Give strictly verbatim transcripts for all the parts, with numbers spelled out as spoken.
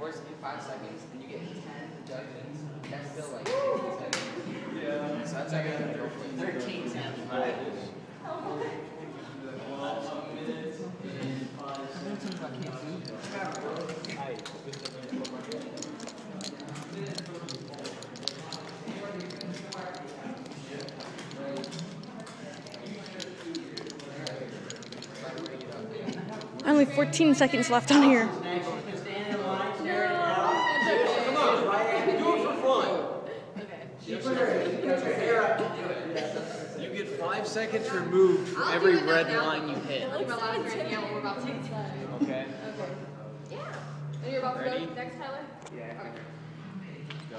course in five seconds, and you get ten deductions, that's still like fifty seconds. Yeah. So that's like thirteen seconds. Right. Only fourteen seconds left on here. You get five seconds removed for every red line you hit. Okay. Okay. Yeah. And you're about to Ready? go next, Tyler? Yeah. Okay. Go.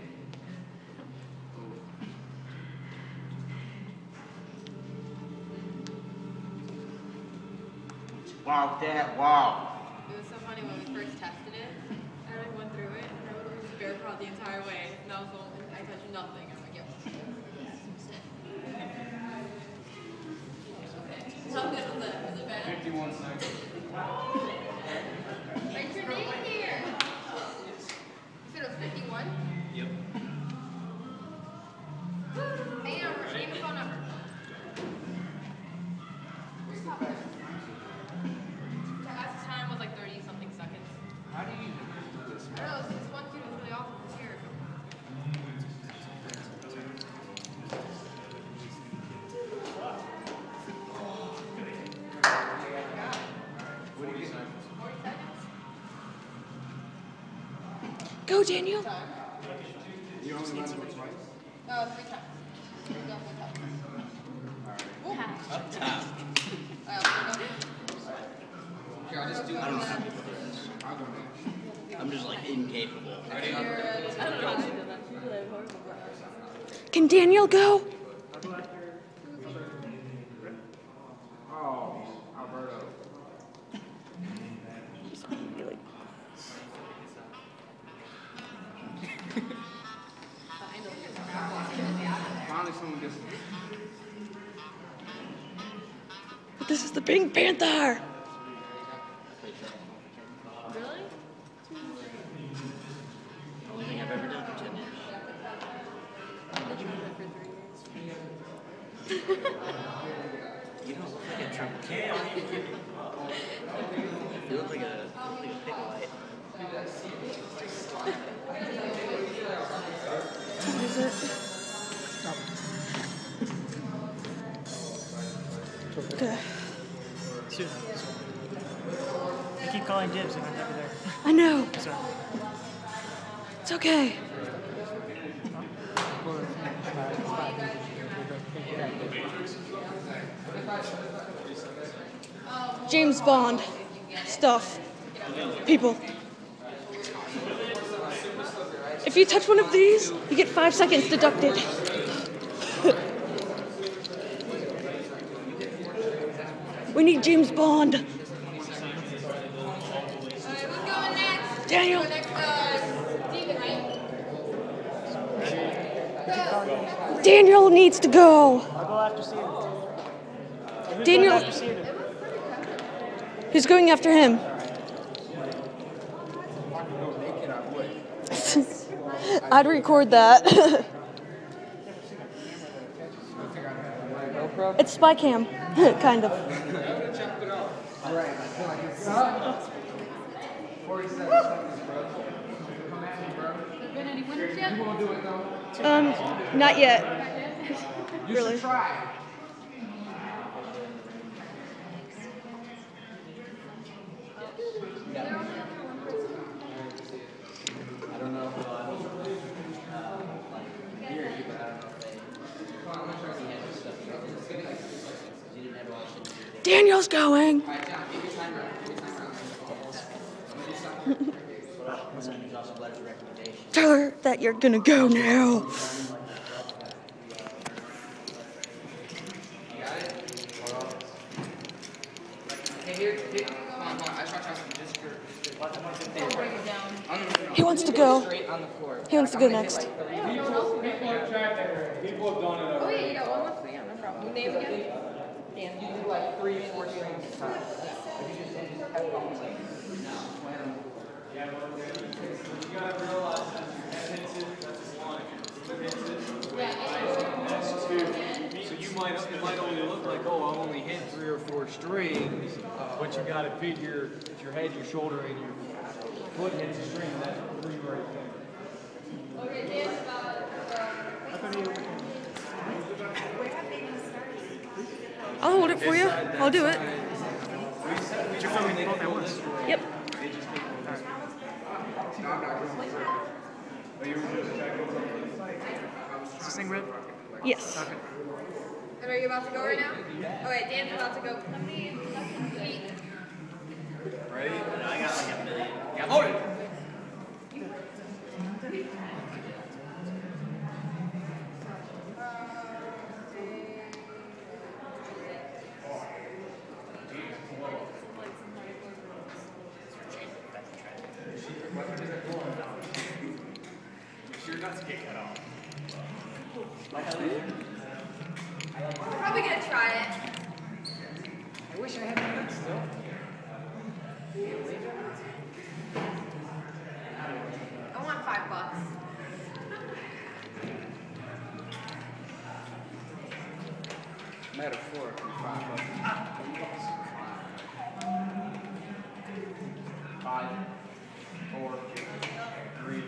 Wow, Dad, wow. It was so funny when we first tested it. I like went through it, and I would always bear crawl the entire way. And I was all, I touched nothing. I'm like, yep. How good was it? Was it bad? fifty-one seconds. Write your name here. You said it was fifty-one? Yep. Hey, number, name and phone number. Last time was like thirty something seconds. How do you do this? I don't know, this one kid was really awful this year. forty seconds. forty seconds? Go, Daniel. You only run it twice? No, three times. Three go, three times. Up top. Uh, Here, I'll just do I don't know this. how people do this. I'll go next. I'm just like incapable. Ready? I don't know how to do that. She's really horrible. Can Daniel go? Oh, Alberto. Finally someone gets it. But this is the Pink Panther. Really? Only thing I've ever done for ten years. You don't look like a Trump can. You look like a, you look like a pickle. What is it? Okay. Soon. You keep calling dibs and I'm never there. I know. So, It's okay. James Bond stuff. People. If you touch one of these, you get five seconds deducted. We need James Bond. Alright, who's going next? Daniel. Next, uh, Steven, right? Daniel needs to go. I'll go after Steven. Who's Daniel- going after Steven? Who's going after him? I'd record that. It's spy cam, kind of. Been any winners yet? Um, not yet. You Really? should try. I don't know if uh, like here, but I don't know if they. I'm not sure if he had this stuff. He didn't have a lot of shit. Daniel's going. Alright, John, give your timer out. Give your timer out. But there's also letters of recommendation. Tell her that you're gonna go now. Hey, here, here. Come on, come on. I try to try something just for. Don't break it down. Oh, no, no, no. He wants to go. Straight on the floor. He wants to I'm go gonna hit, next. like, three. Oh yeah, you got one more? Yeah, no problem. Name again? Dan. You do like three, four strings at a time. If you just, and just have it on like, no. So you might, it might only look like, oh, I've only hit three or four strings, but you got to figure if your head, your shoulder, and your foot hits the string, that's three right there. Okay, dance about I'll hold it for you. I'll do it. But you're filming both at once. Yep. Is this thing red? Yes. Okay. And are you about to go right now? Okay, Dan's about to go. Let me eat. Ready? I got like a million. Hold it! Your nuts get cut off. I'm probably gonna try it. I wish I had my nuts still. I want five bucks. Metaphorically, five bucks. Five, four, three.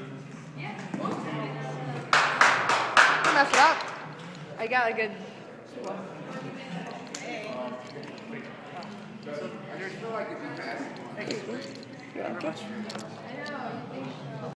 Mess it up. I got a good. I just feel like if you pass. You're welcome. I know.